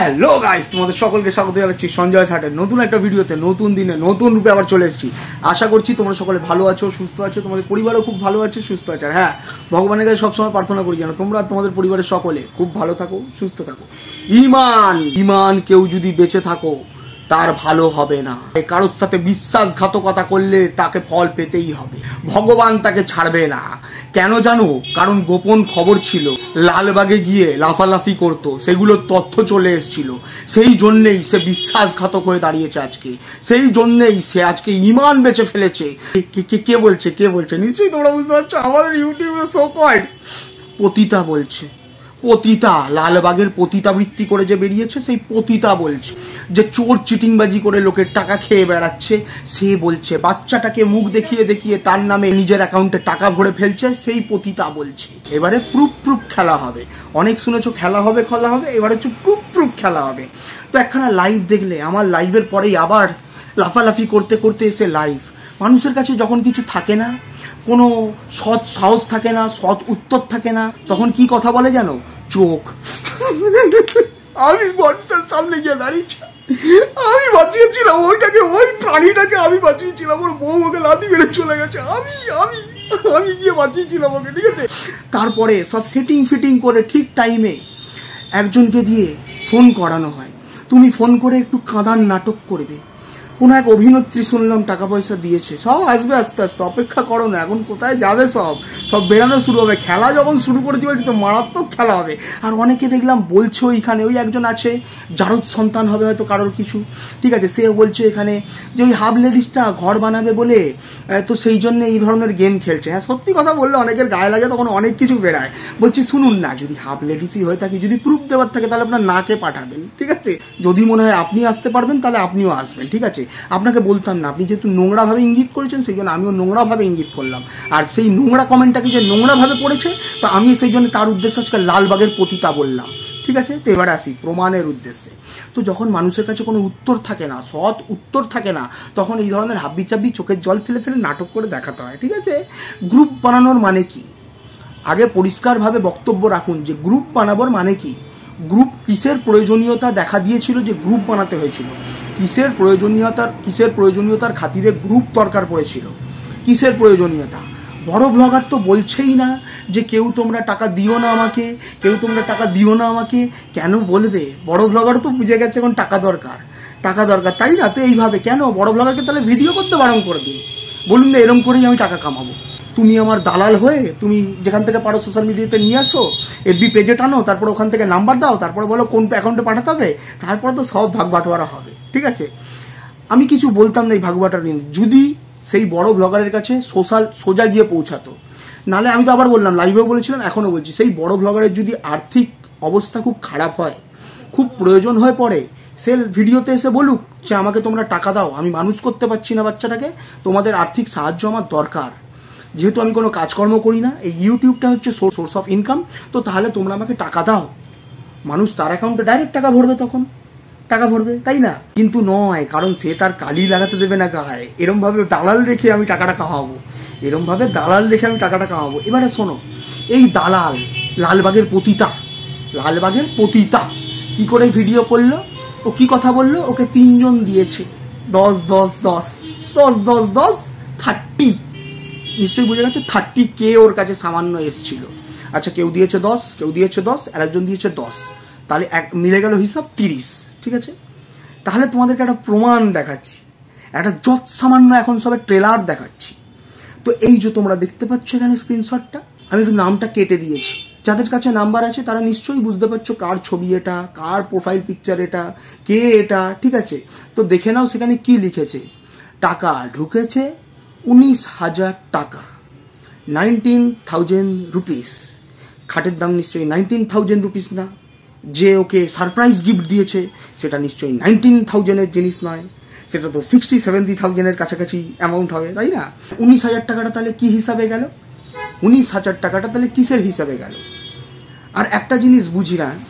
Hello guys, তোমাদের সকলকে স্বাগত জানাচ্ছি সঞ্জয় সাটের নতুন একটা ভিডিওতে। নতুন দিনে নতুন রূপে আবার চলে এসেছি। আশা করছি তোমরা সকলে ভালো আছো, সুস্থ আছো, তোমাদের পরিবারও খুব ভালো আছে, সুস্থ আছে। আর হ্যাঁ, ভগবানের কাছে সবসময় প্রার্থনা করি যেন তোমরা তোমাদের পরিবারের সকলে খুব ভালো থাকো, সুস্থ থাকো। ইমান কেউ যদি বেঁচে থাকো তার ভালো হবে না। কারোর সাথে বিশ্বাসঘাতকতা করলে তাকে ফল পেতেই হবে, ভগবান তাকে ছাড়বে না। কেন জানো? কারণ গোপন খবর ছিল, লালবাগে গিয়ে লাফালাফি করতো, সেগুলোর তথ্য চলে এসেছিল। সেই জন্যেই সে বিশ্বাসঘাতক হয়ে দাঁড়িয়েছে আজকে, সেই জন্যেই সে আজকে ইমান বেঁচে ফেলেছে। কে বলছে নিশ্চয়ই তোমরা বুঝতে পারছো। আমাদের ইউটিউবে শো কয়েড পতিতা বলছে, পতিতা, লালবাগের পতিতাবৃত্তি করে যে বেরিয়েছে সেই পতিতা বলছে। যে চোর চিটিংবাজি করে লোকের টাকা খেয়ে বেড়াচ্ছে সে বলছে। বাচ্চাটাকে মুখ দেখিয়ে দেখিয়ে তার নামে নিজের অ্যাকাউন্টে টাকা ভরে ফেলছে সেই পতিতা বলছে। এবারে প্রুফ খেলা হবে। অনেক শুনেছো খেলা হবে, এবারে হচ্ছে প্রুফ খেলা হবে। তো একখানা লাইভ দেখলে, আমার লাইভের পরেই আবার লাফালাফি করতে করতে এসে লাইভ। মানুষের কাছে যখন কিছু থাকে না, কোনো সৎ সাহস থাকে না, সৎ উত্তর থাকে না, তখন কি কথা বলে জানো? চোখ। আমি মানুষের সামনে গিয়ে দাঁড়িয়েছি, আমি বাঁচিয়েছিলাম ওইটাকে, ওই প্রাণীটাকে আমি বাঁচিয়েছিলাম। ওর বউ ওকে লাথি মেরে চলে গেছে, আমি গিয়ে বাঁচিয়েছিলাম ওকে, ঠিক আছে? তারপরে সব সেটিং ফিটিং করে ঠিক টাইমে একজনকে দিয়ে ফোন করানো হয়। তুমি ফোন করে একটু কাঁদার নাটক করবে। কোনো এক অভিনেত্রী শুনলাম টাকা পয়সা দিয়েছে, সব আসবে আস্তে আস্তে, অপেক্ষা করো না। এখন কোথায় যাবে? সব বেরানো শুরু হবে। খেলা যখন শুরু করেছি বলছি তো মারাত্মক খেলা হবে। আর অনেকে দেখলাম বলছে ওইখানে, ওই একজন আছে জারদ সন্তান হবে হয়তো কারোর কিছু, ঠিক আছে? সে বলছে এখানে যে ওই হাফ লেডিসটা ঘর বানাবে বলে তো সেই জন্য এই ধরনের গেম খেলছে। হ্যাঁ, সত্যি কথা বললে অনেকের গায়ে লাগে, তখন অনেক কিছু বেড়ায়। বলছি শুনুন না, যদি হাফ লেডিসই হয়ে থাকে, যদি প্রুফ দেওয়ার থাকে তাহলে আপনার নাকে পাঠাবেন, ঠিক আছে? যদি মনে হয় আপনি আসতে পারবেন তাহলে আপনিও আসবেন, ঠিক আছে? আপনাকে বলতাম না, আপনি যেহেতু নোংরাভাবে ইঙ্গিত করেছেন সেই জন্য আমিও নোংরাভাবে ইঙ্গিত করলাম। আর সেই নোংরা কমেন্টটাকে যে নোংরাভাবে পড়েছে তো আমি সেই জন্য তার উদ্দেশ্যে আজকে লালবাগের পতিতা বললাম, ঠিক আছে? তো এবারে আসি প্রমাণের উদ্দেশ্যে। তো যখন মানুষের কাছে কোনো উত্তর থাকে না, সৎ উত্তর থাকে না, তখন এই ধরনের হাব্বি চাব্বি চোখের জল ফেলে ফেলে নাটক করে দেখাতে হয়, ঠিক আছে? গ্রুপ বানানোর মানে কি? আগে পরিষ্কারভাবে বক্তব্য রাখুন যে গ্রুপ বানাবার মানে কি। গ্রুপ কিসের প্রয়োজনীয়তা দেখা দিয়েছিল যে গ্রুপ বানাতে হয়েছিল? কিসের প্রয়োজনীয়তার খাতিরে গ্রুপ দরকার পড়েছিল? কিসের প্রয়োজনীয়তা? বড় ব্লগার তো বলছেই না যে কেউ তোমরা টাকা দিও না আমাকে, কেন বলবে? বড় ব্লগার তো বুঝে গেছে এখন টাকা দরকার, তাই না? তো এইভাবে কেন বড় ব্লগারকে তাহলে ভিডিও করতে বারণ করে দিন, বলুন না এরকম করেই আমি টাকা কামাবো। তুমি আমার দালাল হয়ে তুমি যেখান থেকে পারো সোশ্যাল মিডিয়াতে নিয়ে আসো, এফবি পেজে টানো, তারপর ওখান থেকে নাম্বার দাও, তারপরে বলো কোন অ্যাকাউন্টে পাঠাতে হবে, তারপরে তো সব ভাগ বাটোয়ারা হবে, ঠিক আছে? আমি কিছু বলতাম না এই ভাগ বাটোয়ারা নিয়ে, যদি সেই বড় ব্লগারের কাছে সোজা গিয়ে পৌঁছাতো। নালে আমি তো আবার বললাম, লাইভেও বলেছিলাম, এখনও বলছি, সেই বড় ব্লগারের যদি আর্থিক অবস্থা খুব খারাপ হয়, খুব প্রয়োজন হয়ে পড়ে, সে ভিডিওতে এসে বলুক যে আমাকে তোমরা টাকা দাও, আমি মানুষ করতে পারছি না বাচ্চাটাকে, তোমাদের আর্থিক সাহায্য আমার দরকার। যেহেতু আমি কোনো কাজকর্ম করি না, এই ইউটিউবটা হচ্ছে সোর্স অফ ইনকাম, তো তাহলে তোমরা আমাকে টাকা দাও। মানুষ তার অ্যাকাউন্টে ডাইরেক্ট টাকা ভরবে, তখন টাকা ভরবে, তাই না? কিন্তু নয়, কারণ সে তার কালি লাগাতে দেবে না গায়ে। এরমভাবে দালাল রেখে আমি টাকাটা কামাবো, এবারে শোনো, এই দালাল লালবাগের পতিতা কি করে ভিডিও করলো? ও কি কথা বললো? ওকে 3 জন দিয়েছে 10 30। নিশ্চয়ই বুঝে গেছো, 30K ওর কাছে সামান্য এসছিল। আচ্ছা, কেউ দিয়েছে 10, আর একজন দিয়েছে 10, তাহলে মিলে গেল হিসাব 30, ঠিক আছে? তাহলে তোমাদেরকে একটা প্রমাণ দেখাচ্ছি, একটা যত সামান্য এখন সবে ট্রেলার দেখাচ্ছি। তো এই যে তোমরা দেখতে পাচ্ছ এখানে স্ক্রিনশটটা, আমি একটু নামটা কেটে দিয়েছি। যাদের কাছে নাম্বার আছে তারা নিশ্চয়ই বুঝতে পারছো কার ছবি এটা, কার প্রোফাইল পিকচার এটা, কে এটা, ঠিক আছে? তো দেখে নাও সেখানে কি লিখেছে। টাকা ঢুকেছে 19,000 টাকা, 19,000 রুপিস। খাটের দাম নিশ্চয়ই 19,000 রুপিস না। যে ওকে সারপ্রাইজ গিফট দিয়েছে সেটা নিশ্চয়ই 19,000-এর জিনিস নয়, সেটা তো 60-70,000-এর কাছাকাছি অ্যামাউন্ট হবে, তাই না? 19,000 টাকাটা তাহলে কি হিসাবে গেল? 19,000 টাকাটা তাহলে কিসের হিসাবে গেল? আর একটা জিনিস বুঝি না,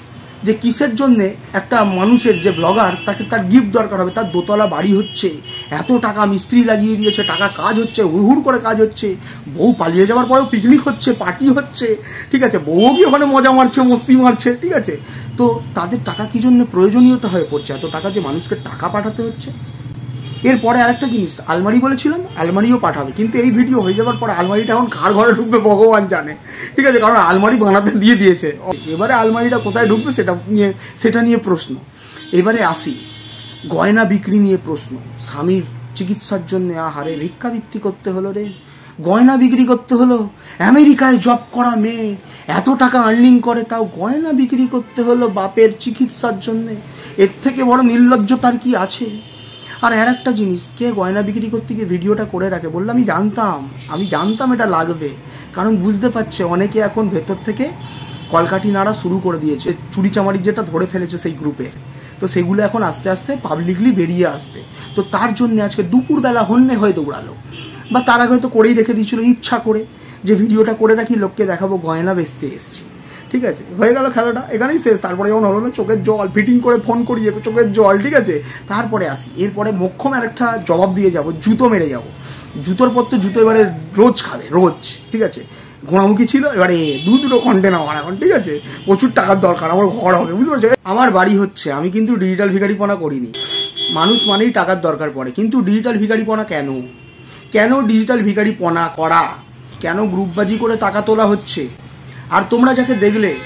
যে কিসের জন্যে একটা মানুষের যে ব্লগার তাকে তার গিফট দরকার হবে, তার দোতলা বাড়ি হচ্ছে, এত টাকা মিস্ত্রি লাগিয়ে দিয়েছে, টাকা কাজ হচ্ছে, হুড় করে কাজ হচ্ছে, বউ পালিয়ে যাওয়ার পরেও পিকনিক হচ্ছে, পার্টি হচ্ছে, ঠিক আছে, বউ কি ওখানে মজা মারছে, মস্তি মারছে, ঠিক আছে। তো তাদের টাকা কি জন্য প্রয়োজনীয়তা হয়ে পড়ছে, এত টাকা যে মানুষকে টাকা পাঠাতে হচ্ছে। এরপরে আরেকটা জিনিস, আলমারি বলেছিলাম, আলমারিও পাঠাবে, কিন্তু এই ভিডিও হয়ে যাওয়ার পরে আলমারিটা এখন কার ঘরে ঢুকবে ভগবান জানে, ঠিক আছে, কারণ আলমারি বানাতে দিয়ে দিয়েছে। এবারে আলমারিটা কোথায় ঢুকবে সেটা নিয়ে প্রশ্ন। এবারে আসি গয়না বিক্রি নিয়ে প্রশ্ন। স্বামীর চিকিৎসার জন্য আহারে ভিক্ষাবৃত্তি করতে হলো রে, গয়না বিক্রি করতে হলো। আমেরিকায় জব করা মেয়ে এত টাকা আর্নিং করে, তাও গয়না বিক্রি করতে হলো বাপের চিকিৎসার জন্যে। এর থেকে বড় নির্লজ্জতার কি আছে? আর একটা জিনিস, কে গয়না বিক্রি করতে গিয়ে ভিডিওটা করে রাখে, বললে আমি জানতাম এটা লাগবে, কারণ বুঝতে পারছে অনেকে এখন ভেতর থেকে কলকাঠি নাড়া শুরু করে দিয়েছে, চুরি চামারি যেটা ধরে ফেলেছে সেই গ্রুপে, তো সেগুলো এখন আস্তে আস্তে পাবলিকলি বেরিয়ে আসবে। তো তার জন্য আজকে দুপুরবেলা হন্যে হয়ে দৌড়ালো, বা তার আগে হয়তো করেই রেখে দিয়েছিল ইচ্ছা করে, যে ভিডিওটা করে রাখি, লোককে দেখাবো গয়না বেচতে এসছি, ঠিক আছে, হয়ে গেল খেলাটা, এখানেই শেষ। তারপরে যখন হলো না, চোখের জল ফিটিং করে ফোন করিয়ে চোখের জল, ঠিক আছে। তারপরে আসি, এরপরে মোক্ষম একটা জবাব দিয়ে যাব, জুতো মেরে যাব। জুতোর পর তো জুতো এবারে রোজ খাবে, রোজ, ঠিক আছে। ঘোড়ামুখী ছিল, এবারে দুটো কন্টেন আমার এখন, ঠিক আছে, প্রচুর টাকার দরকার, আমার ঘর হবে, বুঝতে পারছো। আমার বাড়ি হচ্ছে, আমি কিন্তু ডিজিটাল ভিখারিপনা করিনি, মানুষ মানেই টাকার দরকার পড়ে, কিন্তু ডিজিটাল ভিখারিপনা কেন ডিজিটাল ভিখারিপনা করা, কেন গ্রুপবাজি করে টাকা তোলা হচ্ছে? আর তোমরা যাকে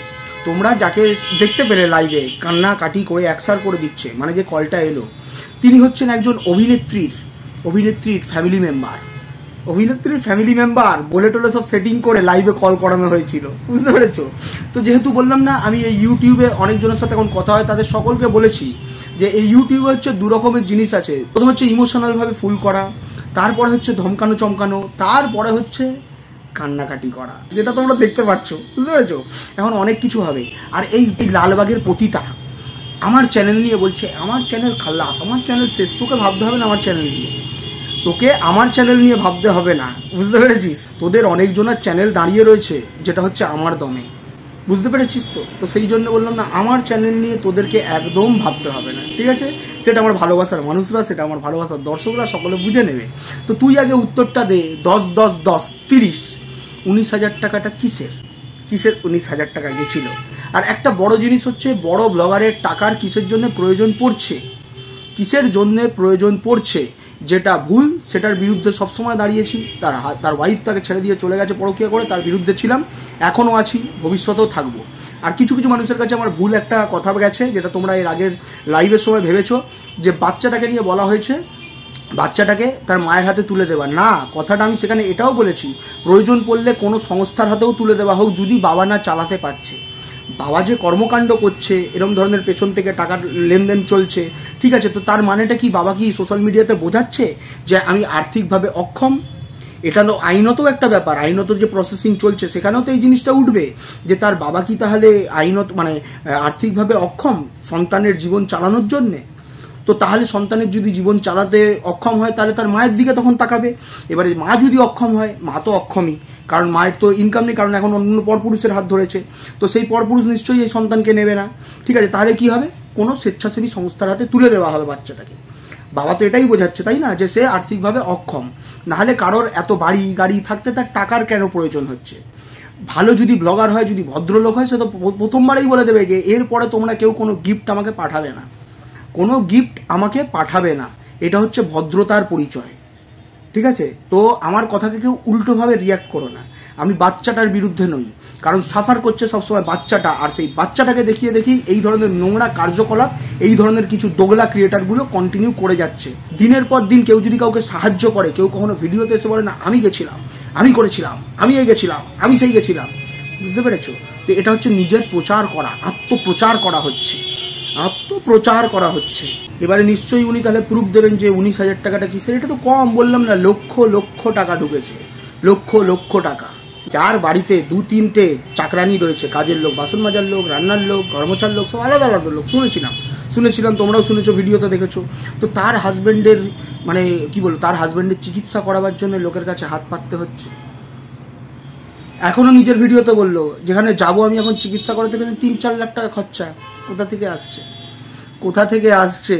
দেখতে পেলে লাইভে কান্নাকাটি করে একসার করে দিচ্ছে, মানে যে কলটা এলো, তিনি হচ্ছেন একজন অভিনেত্রীর ফ্যামিলি মেম্বার বলে টোলে সব সেটিং করে লাইভে কল করানো হয়েছিল, বুঝতে পেরেছো? তো যেহেতু বললাম না, আমি এই ইউটিউবে অনেকজনের সাথে এখন কথা হয়, তাদের সকলকে বলেছি যে এই ইউটিউবে হচ্ছে দু রকমের জিনিস আছে। প্রথম হচ্ছে ইমোশনাল ভাবে ফুল করা, তারপরে হচ্ছে ধমকানো চমকানো, তারপরে হচ্ছে কান্নাকাটি করা, যেটা তোমরা দেখতে পাচ্ছ, বুঝতে পেরেছো? এখন অনেক কিছু হবে। আর এই লালবাগের পতিতা আমার চ্যানেল নিয়ে বলছে, আমার চ্যানেল খাল্লাস, আমার চ্যানেল শেষ, তোকে ভাবতে হবে না আমার চ্যানেল নিয়ে ভাবতে হবে না, বুঝতে পেরেছিস? তোদের অনেকজনের চ্যানেল দাঁড়িয়ে রয়েছে, যেটা হচ্ছে আমার দমে, বুঝতে পেরেছিস? তো সেই জন্য বললাম না, আমার চ্যানেল নিয়ে তোদেরকে একদম ভাবতে হবে না, ঠিক আছে? সেটা আমার ভালোবাসার মানুষরা, সেটা আমার ভালোবাসার দর্শকরা সকলে বুঝে নেবে। তো তুই আগে উত্তরটা দে, 10 30 19,000 টাকাটা কিসের 19,000 টাকা গেছিল? আর একটা বড় জিনিস হচ্ছে, বড় ব্লগারের টাকার কিসের জন্য প্রয়োজন পড়ছে, যেটা ভুল সেটার বিরুদ্ধে সবসময় দাঁড়িয়েছি। তার ওয়াইফ তাকে ছেড়ে দিয়ে চলে গেছে পরকীয়া করে, তার বিরুদ্ধে ছিলাম, এখনও আছি, ভবিষ্যতেও থাকবো। আর কিছু মানুষের কাছে আমার ভুল একটা কথা গেছে, যেটা তোমরা এর আগের লাইভের সময় ভেবেছো, যে বাচ্চাটাকে নিয়ে বলা হয়েছে বাচ্চাটাকে তার মায়ের হাতে তুলে দেওয়া। না, কথাটা আমি সেখানে এটাও বলেছি, প্রয়োজন পড়লে কোনো সংস্থার হাতেও তুলে দেওয়া হোক, যদি বাবা না চালাতে পারছে। বাবা যে কর্মকাণ্ড করছে, এরকম ধরনের পেছন থেকে টাকার লেনদেন চলছে, ঠিক আছে, তো তার মানেটা কি বাবা কি সোশ্যাল মিডিয়াতে বোঝাচ্ছে যে আমি আর্থিকভাবে অক্ষম? এটা তো আইনত একটা ব্যাপার, আইনত যে প্রসেসিং চলছে সেখানেও তো এই জিনিসটা উঠবে, যে তার বাবা কি তাহলে আইনত মানে আর্থিকভাবে অক্ষম সন্তানের জীবন চালানোর জন্যে? তো তাহলে সন্তানের যদি জীবন চালাতে অক্ষম হয়, তাহলে তার মায়ের দিকে তখন তাকাবে। এবারে মা যদি অক্ষম হয়, মা তো অক্ষমই, কারণ মায়ের তো ইনকাম নেই, কারণ এখন অন্য পরপুরুষের হাত ধরেছে, তো সেই পরপুরুষ নিশ্চয়ই এই সন্তানকে নেবে না, ঠিক আছে। তাহলে কি হবে? কোনো স্বেচ্ছাসেবী সংস্থার হাতে তুলে দেওয়া হবে বাচ্চাটাকে। বাবা তো এটাই বোঝাচ্ছে, তাই না, যে সে আর্থিকভাবে অক্ষম। নাহলে কারোর এত বাড়ি গাড়ি থাকতে তার টাকার কেন প্রয়োজন হচ্ছে? ভালো যদি ব্লগার হয়, যদি ভদ্রলোক হয়, সে তো প্রথমবারেই বলে দেবে যে এরপরে তোমরা কেউ কোনো গিফট আমাকে পাঠাবে না, এটা হচ্ছে ভদ্রতার পরিচয়, ঠিক আছে? তো আমার কথাকে কেউ উল্টোভাবে রিয়াক্ট করো না। আমি বাচ্চাটার বিরুদ্ধে নই, কারণ সাফার করছে সবসময় বাচ্চাটা, আর সেই বাচ্চাটাকে দেখিয়ে এই ধরনের নোংরা কার্যকলাপ, এই ধরনের কিছু দোগলা ক্রিয়েটারগুলো কন্টিনিউ করে যাচ্ছে। দিনের পর দিন কেউ যদি কাউকে সাহায্য করে, কেউ কখনো ভিডিওতে এসে বলে না আমি গেছিলাম, আমি করেছিলাম, আমি এই গেছিলাম, আমি সেই গেছিলাম, বুঝতে পেরেছো? তো এটা হচ্ছে নিজের প্রচার করা, আত্মপ্রচার করা হচ্ছে। এবারে নিশ্চয়ই উনি তাহলে প্রুফ দেবেন যে 19,000 টাকাটা কিসের। এটা তো কম, বললাম না, লক্ষ টাকা ঢুকেছে, লক্ষ টাকা। যার বাড়িতে 2-3টে চাকরানি রয়েছে, কাজের লোক, বাসন মাজার লোক, রান্নার লোক, কর্মচার লোক, সব আলাদা লোক, শুনেছিলাম, তোমরাও শুনেছো, ভিডিওতে দেখেছো। তো তার হাজবেন্ডের তার হাজবেন্ডের চিকিৎসা করাবার জন্য লোকের কাছে হাত পাততে হচ্ছে। এখনো নিজের ভিডিওতে বললো যেখানে যাবো আমি এখন চিকিৎসা করাতে গেলে 3-4 লাখ টাকা খরচা। কোথা থেকে আসছে, কোথা থেকে আসছে?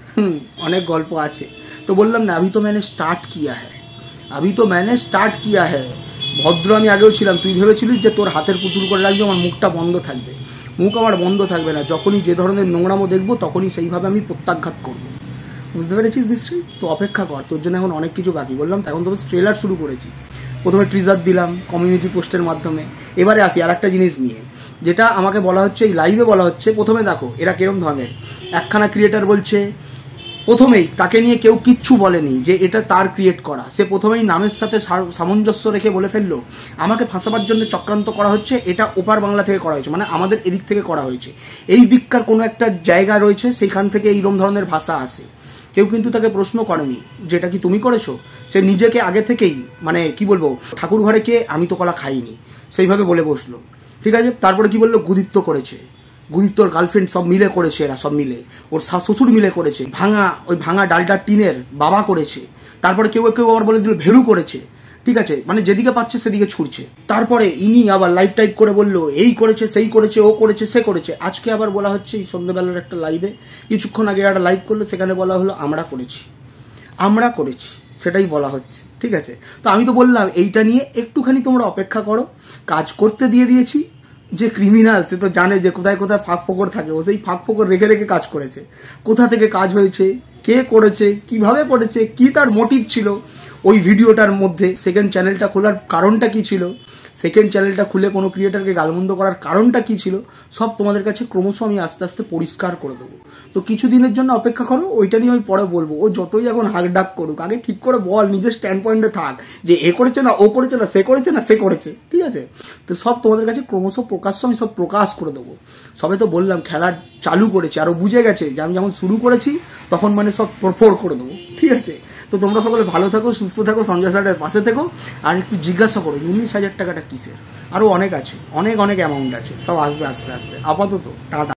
অনেক গল্প আছে। তো বললাম না, अभी तो मैंने स्टार्ट किया है, अभी तो मैंने स्टार्ट किया है। ভদ্র আমি আগেও ছিলাম। তুই ভেবেছিলিস যে তোর হাতের পুতুল করে রাখবি, আমার মুখটা বন্ধ থাকবে? মুখ আমার বন্ধ থাকবে না। যখনই যে ধরনের নোংরামো দেখবো তখনই সেইভাবে আমি প্রত্যাঘাত করবো। বুঝতে পেরেছিস নিশ্চয়ই? তো অপেক্ষা কর, তোর জন্য এখন অনেক কিছু বাকি। বললাম এখন তো ট্রেলার শুরু করেছি, প্রথমে টিজার দিলাম কমিউনিটি পোস্টের মাধ্যমে। এবারে আসি আর একটা জিনিস নিয়ে, যেটা আমাকে বলা হচ্ছে, এই লাইভে বলা হচ্ছে। প্রথমে দেখো এরা কিরম ধরনের, একখানা ক্রিয়েটার বলছে, প্রথমেই তাকে নিয়ে কেউ কিচ্ছু বলেনি যে এটা তার ক্রিয়েট করা। সে প্রথমেই নামের সাথে সামঞ্জস্য রেখে বলে ফেললো আমাকে ফাঁসাবার জন্য চক্রান্ত করা হচ্ছে, এটা ওপার বাংলা থেকে করা হয়েছে, মানে আমাদের এদিক থেকে করা হয়েছে। এই দিককার কোনো একটা জায়গা রয়েছে, সেইখান থেকে এইরকম ধরনের ভাষা আসে। কেউ কিন্তু তাকে প্রশ্ন করেনি যেটা কি তুমি করেছো। সে নিজেকে আগে থেকেই মানে কি বলবো, ঠাকুর ঘরে কে আমি তো কলা খাইনি সেইভাবে বলে বসলো। ঠিক আছে, তারপরে কি বললো, গুদিত্ব করেছে, গুদিত্বর গার্লফ্রেন্ড সব মিলে করেছে, এরা সব মিলে, ওর শ্বশুর মিলে করেছে, ওই ভাঙা ডালটার টিনের বাবা করেছে। তারপরে কেউ কেউ আবার বলে দিল ভেড়ু করেছে। ঠিক আছে, মানে যেদিকে পাচ্ছে সেদিকে ছুটছে। তারপরে ইনি আবার লাইভ টাইপ করে বললো এই করেছে, সেই করেছে, ও করেছে, সে করেছে। আজকে আবার বলা হচ্ছে এই সন্ধ্যাবেলার একটা লাইভে, কিছুক্ষণ আগে একটা লাইভ করলো, সেখানে বলা হলো আমরা করেছি, আমরা করেছি, সেটাই বলা হচ্ছে। ঠিক আছে, তো আমি তো বললাম এইটা নিয়ে একটুখানি তোমরা অপেক্ষা করো। কাজ করতে দিয়ে দিয়েছি। যে ক্রিমিনাল সে তো জানে যে কোথায় কোথায় ফাঁক ফোকর থাকে, ও সেই ফাঁক ফোকর রেখে রেখে কাজ করেছে। কোথা থেকে কাজ হয়েছে, কে করেছে, কিভাবে করেছে, কি তার মোটিভ ছিল ওই ভিডিওটার মধ্যে, সেকেন্ড চ্যানেলটা খোলার কারণটা কি ছিল, সেকেন্ড চ্যানেলটা খুলে কোনো ক্রিয়েটারকে গালমন্দ করার কারণটা কি ছিল, সব তোমাদের কাছে ক্রমশ আমি আস্তে আস্তে পরিষ্কার করে দেবো। তো কিছুদিনের জন্য অপেক্ষা করো, ওইটা নিয়ে আমি পরে বলবো। ও যতই এখন হাক ডাক করুক, আগে ঠিক করে বল, নিজের স্ট্যান্ড পয়েন্টে থাক যে এ করেছে না, ও করেছে না, সে করেছে না, সে করেছে। ঠিক আছে, তো সব তোমাদের কাছে ক্রমশ প্রকাশ্য আমি সব প্রকাশ করে দেবো। সবে তো বললাম খেলা চালু করেছে, আরও বুঝে গেছে যে আমি যখন শুরু করেছি তখন মানে সব প্রফোর করে দেবো। ঠিক আছে, তো তোমরা সকলে ভালো থাকো, সুস্থ থাকো, সঞ্জয় স্যারের পাশে থেকো। আর একটু জিজ্ঞাসা করো 19,000 টাকাটা কিসের। আরও অনেক আছে, অনেক অনেক অ্যামাউন্ট আছে, সব আসবে আস্তে আস্তে। আপাতত টাটা।